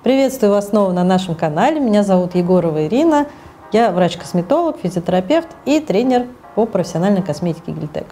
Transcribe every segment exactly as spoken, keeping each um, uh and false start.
Приветствую вас снова на нашем канале. Меня зовут Егорова Ирина. Я врач-косметолог, физиотерапевт и тренер по профессиональной косметике Гельтек.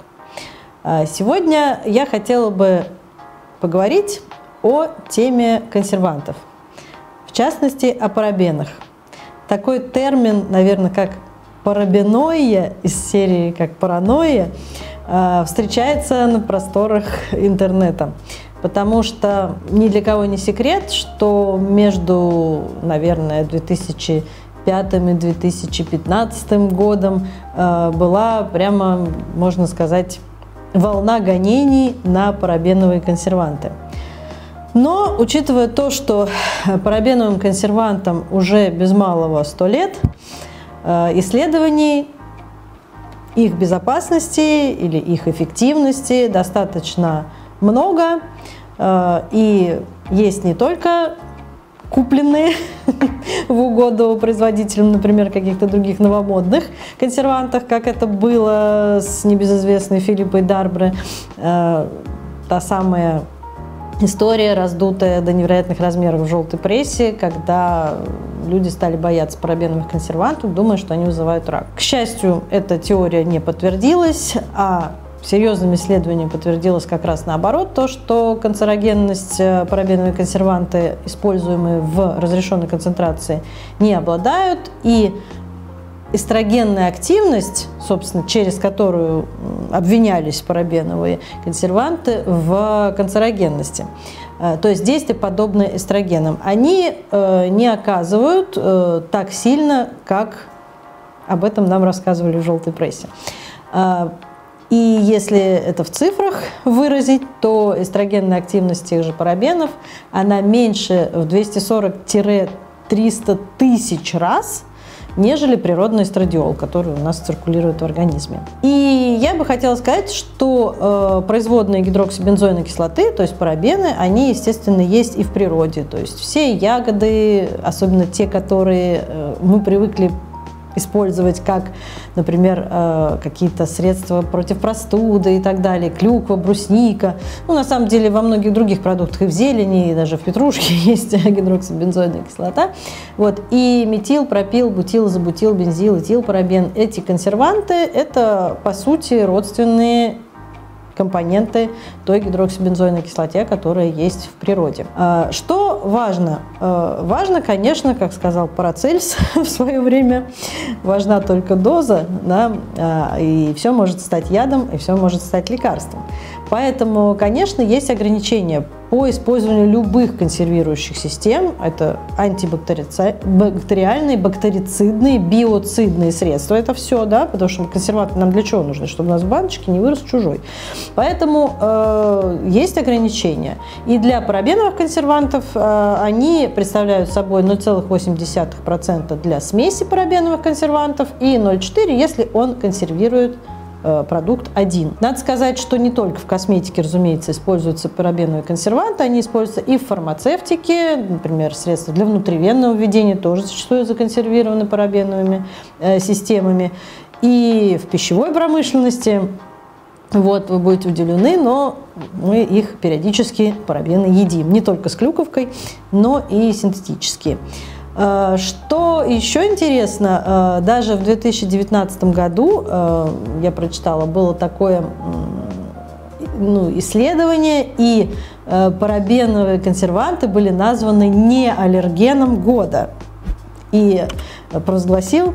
Сегодня я хотела бы поговорить о теме консервантов, в частности о парабенах. Такой термин, наверное, как парабеноия из серии как паранойя, встречается на просторах интернета. Потому что ни для кого не секрет, что между, наверное, две тысячи пятым и две тысячи пятнадцатым годом э, была прямо, можно сказать, волна гонений на парабеновые консерванты. Но, учитывая то, что парабеновым консервантам уже без малого сто лет, э, исследований их безопасности или их эффективности достаточно много, и есть не только купленные в угоду производителям, например, каких-то других новомодных консервантов, как это было с небезызвестной Филиппой Дарбре, та самая история, раздутая до невероятных размеров в желтой прессе, когда люди стали бояться парабеновых консервантов, думая, что они вызывают рак. К счастью, эта теория не подтвердилась, а серьезным исследованием подтвердилось как раз наоборот, то, что канцерогенность парабеновые консерванты, используемые в разрешенной концентрации, не обладают, и эстрогенная активность, собственно, через которую обвинялись парабеновые консерванты в канцерогенности, то есть действия, подобные эстрогенам, они не оказывают так сильно, как об этом нам рассказывали в желтой прессе. И если это в цифрах выразить, то эстрогенная активность тех же парабенов, она меньше в двести сорок — триста тысяч раз, нежели природный эстрадиол, который у нас циркулирует в организме. И я бы хотела сказать, что э, производные гидроксибензойной кислоты, то есть парабены, они, естественно, есть и в природе. То есть все ягоды, особенно те, которые э, мы привыкли использовать как, например, какие-то средства против простуды и так далее, клюква, брусника. Ну, на самом деле, во многих других продуктах, и в зелени, и даже в петрушке есть гидроксибензойная кислота. Вот. И метил, пропил, бутил, изобутил, бензил, этилпарабен. Эти консерванты – это, по сути, родственные компоненты той гидроксибензойной кислоте, которая есть в природе. Что важно? Важно, конечно, как сказал Парацельс в свое время, важна только доза, да, и все может стать ядом, и все может стать лекарством. Поэтому, конечно, есть ограничения по использованию любых консервирующих систем. Это антибактериальные, бактерицидные, биоцидные средства. Это все, да, потому что консерванты нам для чего нужны? Чтобы у нас в баночке не вырос чужой. Поэтому э, есть ограничения. И для парабеновых консервантов э, они представляют собой ноль целых восемь десятых процента для смеси парабеновых консервантов и ноль целых четыре десятых, если он консервирует продукт один. Надо сказать, что не только в косметике, разумеется, используются парабеновые консерванты, они используются и в фармацевтике, например, средства для внутривенного введения тоже зачастую законсервированы парабеновыми э, системами, и в пищевой промышленности. Вот, вы будете удивлены, но мы их периодически, парабены, едим. Не только с клюковкой, но и синтетические. Что еще интересно, даже в две тысячи девятнадцатом году, я прочитала, было такое ну, исследование, и парабеновые консерванты были названы не аллергеном года. И провозгласил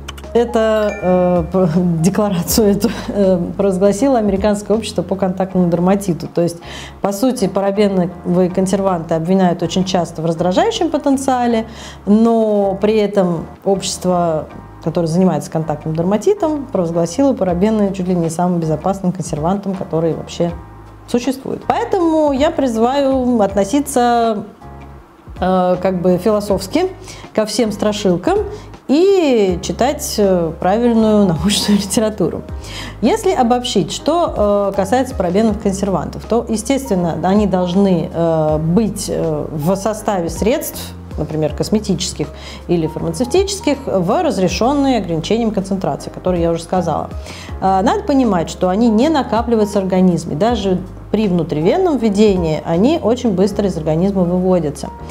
это, э, декларацию эту э, провозгласило Американское общество по контактному дерматиту. То есть, по сути, парабеновые консерванты обвиняют очень часто в раздражающем потенциале, но при этом общество, которое занимается контактным дерматитом, провозгласило парабены чуть ли не самым безопасным консервантом, который вообще существует. Поэтому я призываю относиться э, как бы философски ко всем страшилкам и читать правильную научную литературу. Если обобщить, что касается парабеновых консервантов, то, естественно, они должны быть в составе средств, например, косметических или фармацевтических, в разрешенные ограничением концентрации, которые я уже сказала. Надо понимать, что они не накапливаются в организме. Даже при внутривенном введении они очень быстро из организма выводятся.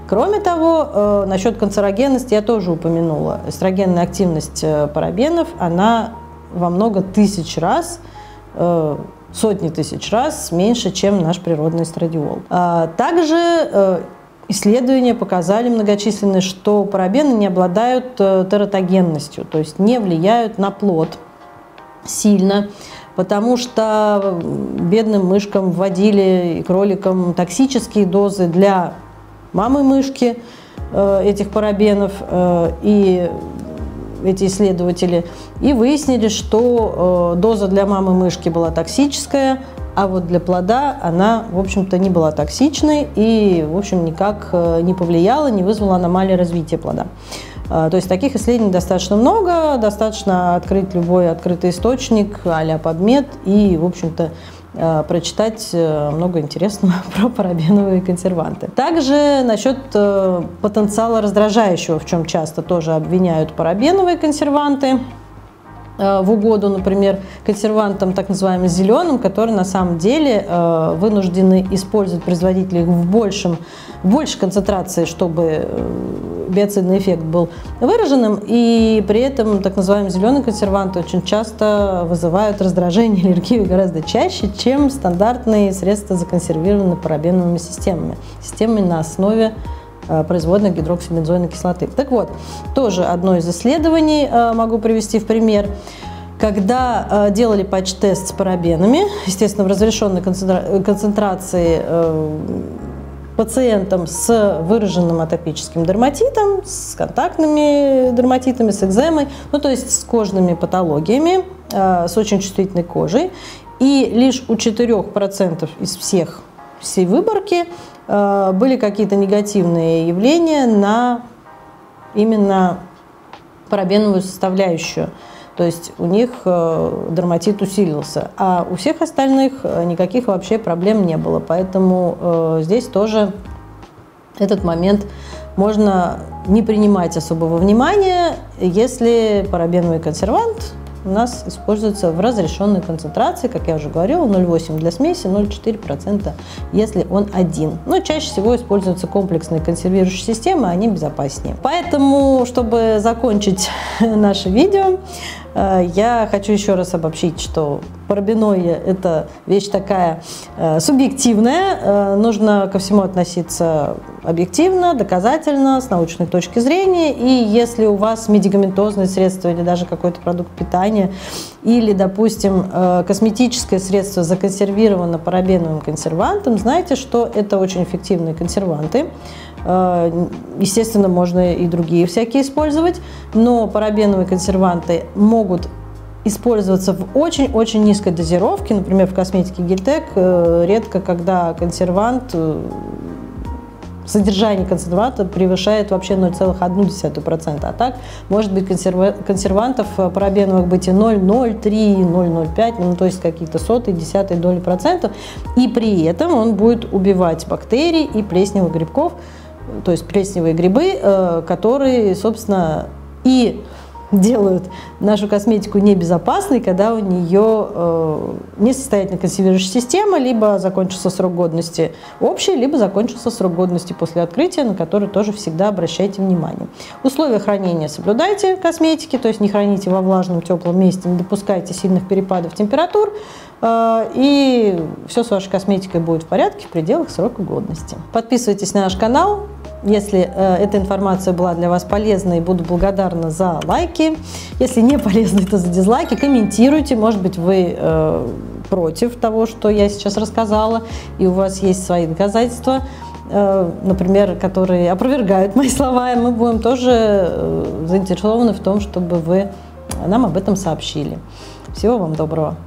Кроме того, насчет канцерогенности я тоже упомянула. Эстрогенная активность парабенов, она во много тысяч раз, сотни тысяч раз меньше, чем наш природный эстрадиол. Также исследования показали многочисленные, что парабены не обладают тератогенностью, то есть не влияют на плод сильно, потому что бедным мышкам вводили и кроликам токсические дозы для мамы мышки этих парабенов, и эти исследователи, и выяснили, что доза для мамы мышки была токсическая, а вот для плода она, в общем-то, не была токсичной и, в общем, никак не повлияла, не вызвала аномалии развития плода. То есть таких исследований достаточно много, достаточно открыть любой открытый источник а-ля PubMed и, в общем-то, прочитать много интересного про парабеновые консерванты. Также насчет потенциала раздражающего, в чем часто тоже обвиняют парабеновые консерванты, в угоду, например, консервантам так называемым зеленым, которые на самом деле вынуждены использовать производители в, большем, в большей концентрации, чтобы биоцидный эффект был выраженным, и при этом так называемые зеленые консерванты очень часто вызывают раздражение, аллергию гораздо чаще, чем стандартные средства, законсервированные парабеновыми системами, системами на основе производных гидроксибензойной кислоты. Так вот, тоже одно из исследований могу привести в пример. Когда делали патч-тест с парабенами, естественно, в разрешенной концентрации пациентам с выраженным атопическим дерматитом, с контактными дерматитами, с экземой, ну то есть с кожными патологиями, с очень чувствительной кожей, и лишь у четырёх процентов из всех всей выборки были какие-то негативные явления на именно парабеновую составляющую. То есть у них дерматит усилился, а у всех остальных никаких вообще проблем не было. Поэтому здесь тоже этот момент можно не принимать особого внимания, если парабеновый консервант у нас используется в разрешенной концентрации, как я уже говорила, ноль целых восемь десятых для смеси, ноль целых четыре десятых процента, если он один. Но чаще всего используются комплексные консервирующие системы, они безопаснее. Поэтому, чтобы закончить наше видео, я хочу еще раз обобщить, что парабеноия – это вещь такая э, субъективная, э, нужно ко всему относиться объективно, доказательно, с научной точки зрения, и если у вас медикаментозное средство или даже какой-то продукт питания, или, допустим, э, косметическое средство законсервировано парабеновым консервантом, знайте, что это очень эффективные консерванты. Естественно, можно и другие всякие использовать, но парабеновые консерванты могут использоваться в очень-очень низкой дозировке. Например, в косметике Гильтек редко, когда консервант, содержание консерванта превышает вообще ноль целых одну десятую процента. А так, может быть, консервантов парабеновых быть и ноль целых ноль три, ноль целых ноль пять, ну, то есть какие-то сотые, десятые доли процентов. И при этом он будет убивать бактерии и плесневых грибков, то есть плесневые грибы, которые, собственно, и делают нашу косметику небезопасной, когда у нее э, несостоятельная консервирующая система, либо закончился срок годности общий, либо закончился срок годности после открытия, на который тоже всегда обращайте внимание. Условия хранения соблюдайте косметики, то есть не храните во влажном теплом месте, не допускайте сильных перепадов температур, э, и все с вашей косметикой будет в порядке в пределах срока годности. Подписывайтесь на наш канал. Если э, эта информация была для вас полезной, буду благодарна за лайки. Если не полезной, то за дизлайки. Комментируйте. Может быть, вы э, против того, что я сейчас рассказала, и у вас есть свои доказательства, э, например, которые опровергают мои слова. И мы будем тоже э, заинтересованы в том, чтобы вы нам об этом сообщили. Всего вам доброго.